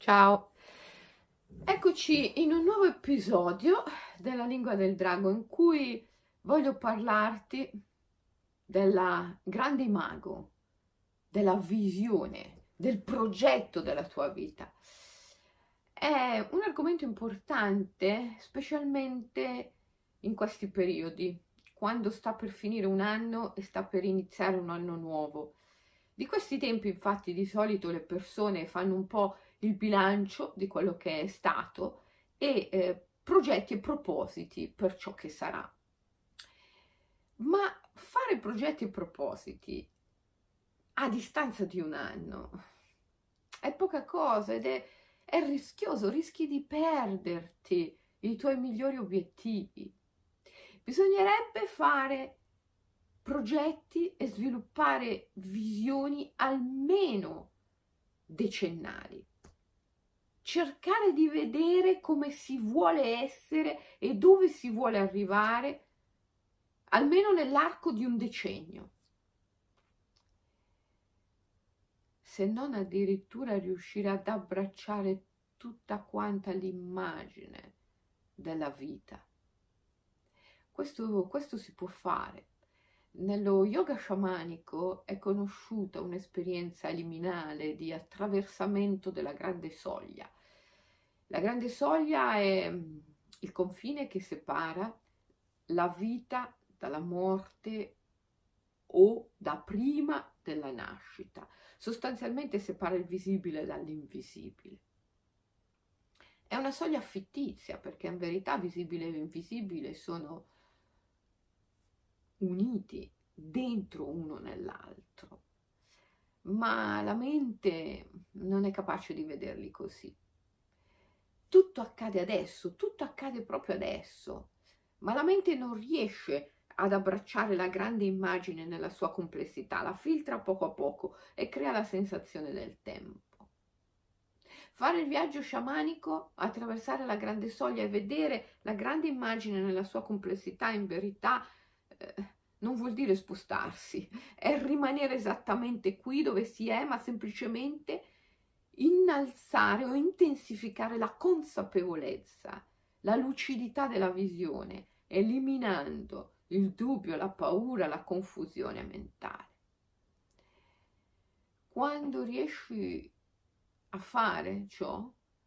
Ciao, eccoci in un nuovo episodio della Lingua del Drago in cui voglio parlarti della grande imago, della visione, del progetto della tua vita. È un argomento importante, specialmente in questi periodi, quando sta per finire un anno e sta per iniziare un anno nuovo. Di questi tempi, infatti, di solito le persone fanno un po' il bilancio di quello che è stato e progetti e propositi per ciò che sarà. Ma fare progetti e propositi a distanza di un anno è poca cosa ed è rischioso, rischi di perderti i tuoi migliori obiettivi. Bisognerebbe fare progetti e sviluppare visioni almeno decennali. Cercare di vedere come si vuole essere e dove si vuole arrivare, almeno nell'arco di un decennio. Se non addirittura riuscire ad abbracciare tutta quanta l'immagine della vita. Questo si può fare. Nello yoga sciamanico è conosciuta un'esperienza liminale di attraversamento della grande soglia. La grande soglia è il confine che separa la vita dalla morte o da prima della nascita. Sostanzialmente separa il visibile dall'invisibile. È una soglia fittizia perché in verità visibile e invisibile sono uniti dentro uno nell'altro, ma la mente non è capace di vederli così. Tutto accade adesso, tutto accade proprio adesso, ma la mente non riesce ad abbracciare la grande immagine nella sua complessità, la filtra poco a poco e crea la sensazione del tempo. Fare il viaggio sciamanico, attraversare la grande soglia e vedere la grande immagine nella sua complessità, in verità non vuol dire spostarsi, è rimanere esattamente qui dove si è, ma semplicemente innalzare o intensificare la consapevolezza, la lucidità della visione, eliminando il dubbio, la paura, la confusione mentale. Quando riesci a fare ciò,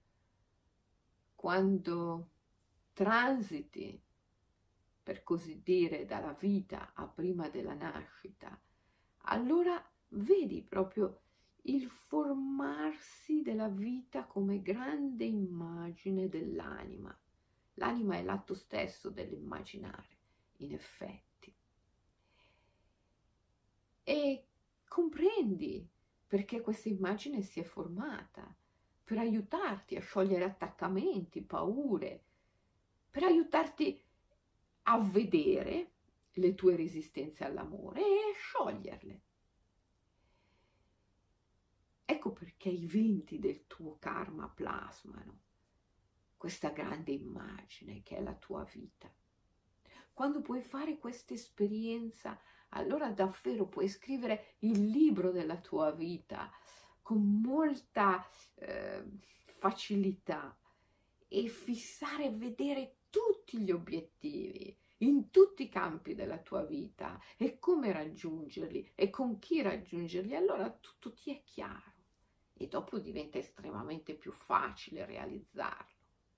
quando transiti, per così dire, dalla vita a prima della nascita, allora vedi proprio il formarsi della vita come grande immagine dell'anima. L'anima è l'atto stesso dell'immaginare, in effetti. E comprendi perché questa immagine si è formata, per aiutarti a sciogliere attaccamenti, paure, per aiutarti a vedere le tue resistenze all'amore e scioglierle. Ecco perché i venti del tuo karma plasmano questa grande immagine che è la tua vita. Quando puoi fare questa esperienza, allora davvero puoi scrivere il libro della tua vita con molta facilità e fissare e vedere tutti gli obiettivi in tutti i campi della tua vita e come raggiungerli e con chi raggiungerli, allora tutto ti è chiaro e dopo diventa estremamente più facile realizzarlo.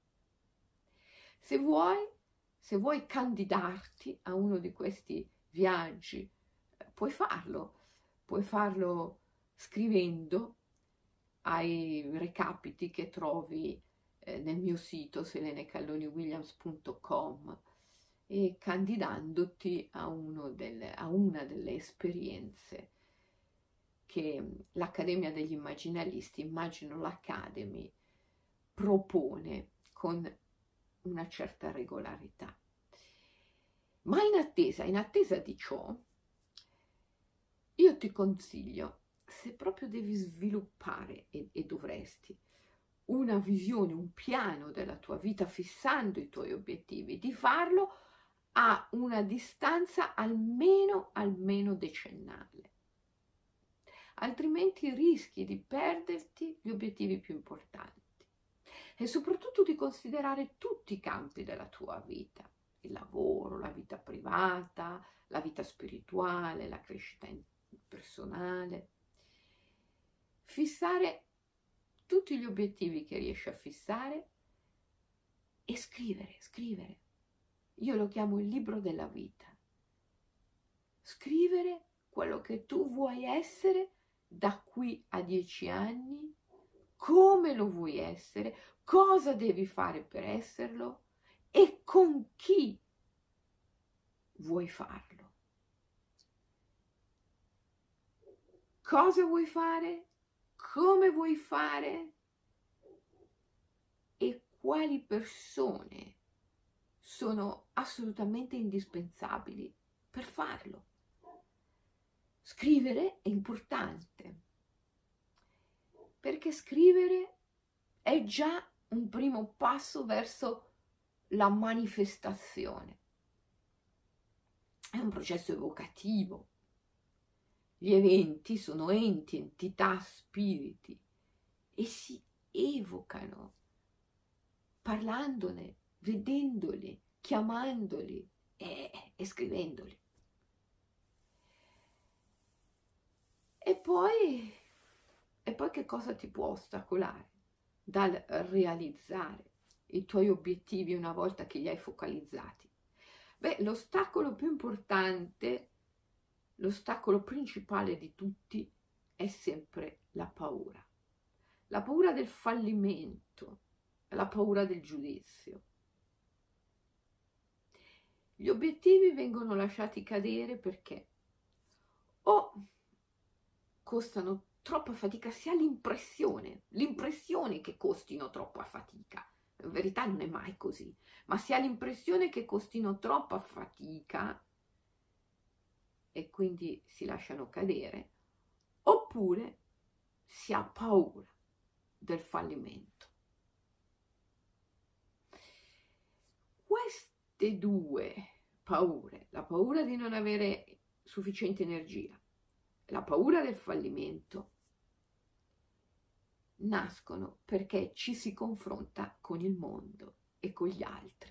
Se vuoi candidarti a uno di questi viaggi, puoi farlo scrivendo ai recapiti che trovi nel mio sito selenecalloniwilliams.com e candidandoti a una delle esperienze che l'Accademia degli Immaginalisti, Imaginal Academy, propone con una certa regolarità. Ma in attesa di ciò, io ti consiglio, se proprio devi sviluppare, e dovresti, una visione, un piano della tua vita fissando i tuoi obiettivi, di farlo a una distanza almeno decennale. Altrimenti rischi di perderti gli obiettivi più importanti. e soprattutto di considerare tutti i campi della tua vita, il lavoro, la vita privata, la vita spirituale, la crescita personale. Fissare tutti gli obiettivi che riesci a fissare e scrivere. Io lo chiamo il libro della vita. Scrivere quello che tu vuoi essere da qui a 10 anni, come lo vuoi essere, cosa devi fare per esserlo e con chi vuoi farlo. Cosa vuoi fare, come vuoi fare e quali persone sono assolutamente indispensabili per farlo. Scrivere è importante, perché scrivere è già un primo passo verso la manifestazione. È un processo evocativo. Gli eventi sono enti, entità, spiriti e si evocano parlandone, vedendoli, chiamandoli e scrivendoli. E poi che cosa ti può ostacolare dal realizzare i tuoi obiettivi una volta che li hai focalizzati? Beh, l'ostacolo più importante, l'ostacolo principale di tutti è sempre la paura. La paura del fallimento, la paura del giudizio. Gli obiettivi vengono lasciati cadere perché o costano troppa fatica, si ha l'impressione che costino troppa fatica. In verità non è mai così, ma si ha l'impressione che costino troppa fatica e quindi si lasciano cadere, oppure si ha paura del fallimento. Queste due paure, la paura di non avere sufficiente energia, la paura del fallimento, nascono perché ci si confronta con il mondo e con gli altri.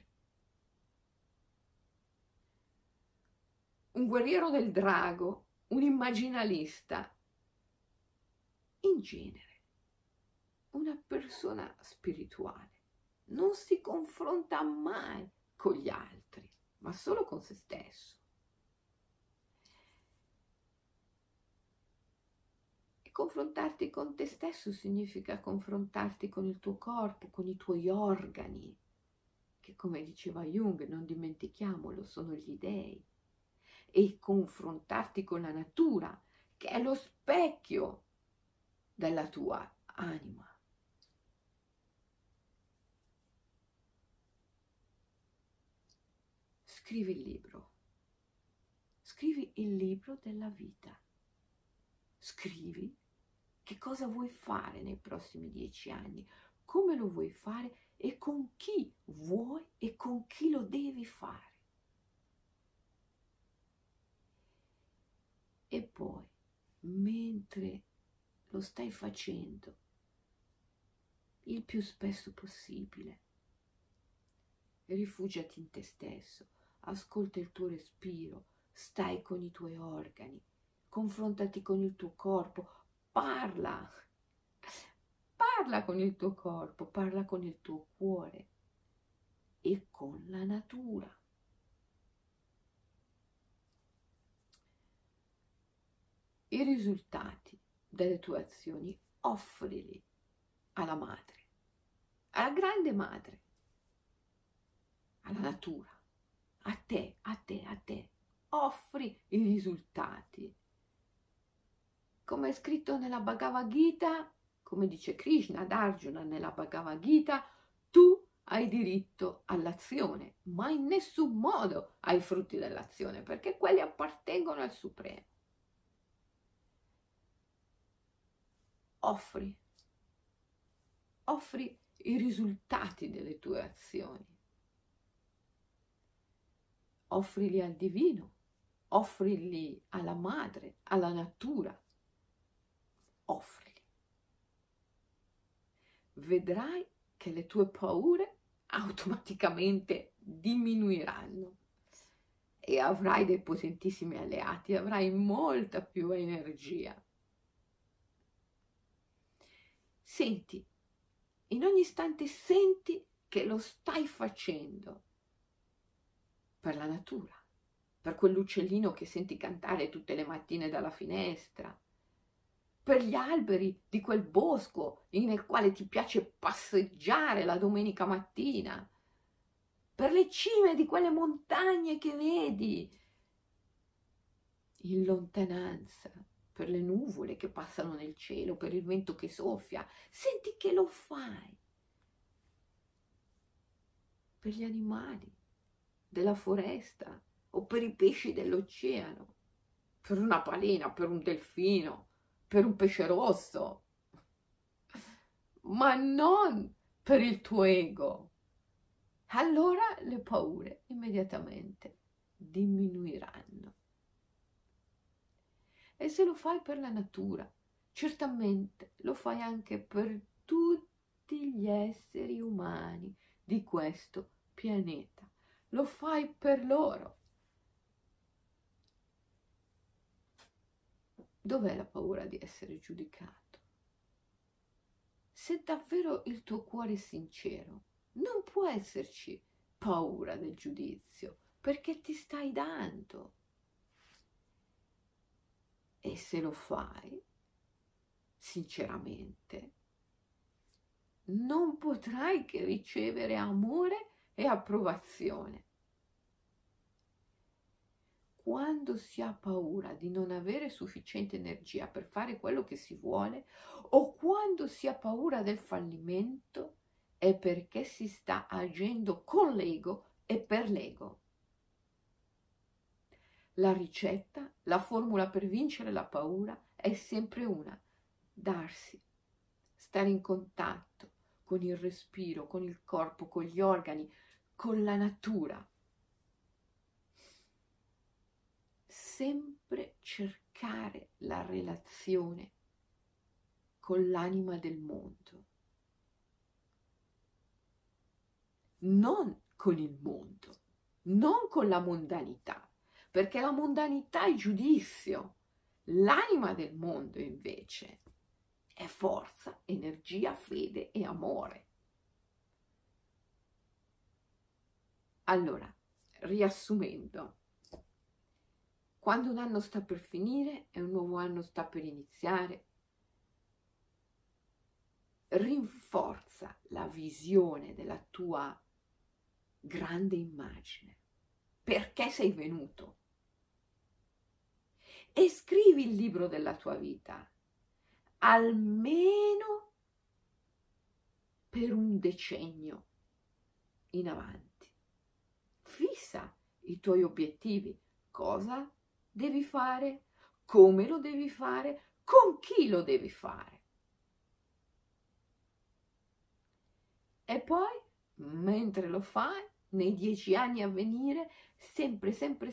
Un guerriero del drago, un immaginalista, in genere, una persona spirituale, non si confronta mai con gli altri, ma solo con se stesso. E confrontarti con te stesso significa confrontarti con il tuo corpo, con i tuoi organi, che come diceva Jung, non dimentichiamolo, sono gli dei. E confrontarti con la natura, che è lo specchio della tua anima. Scrivi il libro della vita. Scrivi che cosa vuoi fare nei prossimi 10 anni, come lo vuoi fare e con chi vuoi e con chi lo devi fare. E poi, mentre lo stai facendo, il più spesso possibile, rifugiati in te stesso, ascolta il tuo respiro, stai con i tuoi organi, confrontati con il tuo corpo, parla con il tuo corpo, parla con il tuo cuore e con la natura. I risultati delle tue azioni offrili alla madre, alla grande madre, alla natura, a te. Offri i risultati. Come è scritto nella Bhagavad Gita, come dice Krishna ad Arjuna nella Bhagavad Gita, tu hai diritto all'azione, ma in nessun modo ai frutti dell'azione, perché quelli appartengono al Supremo. Offri i risultati delle tue azioni. Offrili al divino, offrili alla madre, alla natura. Offrili. Vedrai che le tue paure automaticamente diminuiranno e avrai dei potentissimi alleati, avrai molta più energia. Senti, in ogni istante senti che lo stai facendo per la natura, per quell'uccellino che senti cantare tutte le mattine dalla finestra, per gli alberi di quel bosco nel quale ti piace passeggiare la domenica mattina, per le cime di quelle montagne che vedi in lontananza, per le nuvole che passano nel cielo, per il vento che soffia. Senti che lo fai per gli animali della foresta o per i pesci dell'oceano, per una balena, per un delfino, per un pesce rosso, ma non per il tuo ego. Allora le paure immediatamente diminuiranno. E se lo fai per la natura, certamente lo fai anche per tutti gli esseri umani di questo pianeta. Lo fai per loro. Dov'è la paura di essere giudicato? Se davvero il tuo cuore è sincero, non può esserci paura del giudizio, perché ti stai dando. E se lo fai, sinceramente, non potrai che ricevere amore e approvazione. Quando si ha paura di non avere sufficiente energia per fare quello che si vuole, o quando si ha paura del fallimento, è perché si sta agendo con l'ego e per l'ego. La ricetta, la formula per vincere la paura è sempre una: darsi, stare in contatto con il respiro, con il corpo, con gli organi, con la natura. Sempre cercare la relazione con l'anima del mondo, non con il mondo, non con la mondanità, perché la mondanità è giudizio. L'anima del mondo invece è forza, energia, fede e amore. Allora, riassumendo, quando un anno sta per finire e un nuovo anno sta per iniziare, rinforza la visione della tua grande immagine. Perché sei venuto? E scrivi il libro della tua vita, almeno per un decennio in avanti. Fissa i tuoi obiettivi. Cosa devi fare? Come lo devi fare? Con chi lo devi fare? E poi, mentre lo fai, nei 10 anni a venire, sempre,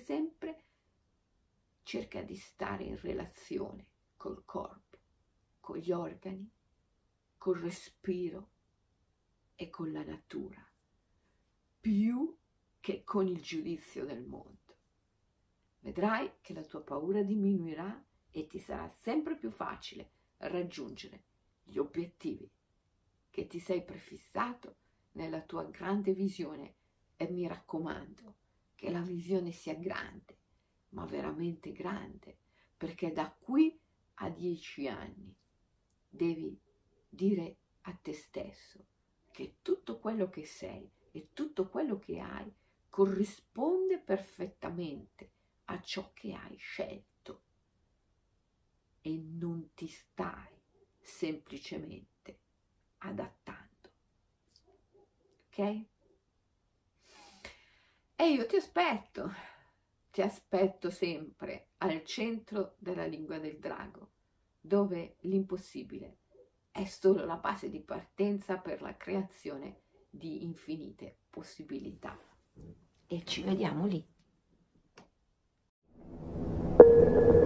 cerca di stare in relazione col corpo, con gli organi, col respiro e con la natura, più che con il giudizio del mondo. Vedrai che la tua paura diminuirà e ti sarà sempre più facile raggiungere gli obiettivi che ti sei prefissato nella tua grande visione. E mi raccomando che la visione sia grande, ma veramente grande, perché da qui a 10 anni devi dire a te stesso che tutto quello che sei e tutto quello che hai corrisponde perfettamente a ciò che hai scelto e non ti stai semplicemente adattando. Ok? E io ti aspetto sempre al centro della lingua del drago, dove l'impossibile è solo la base di partenza per la creazione di infinite possibilità. E ci vediamo lì.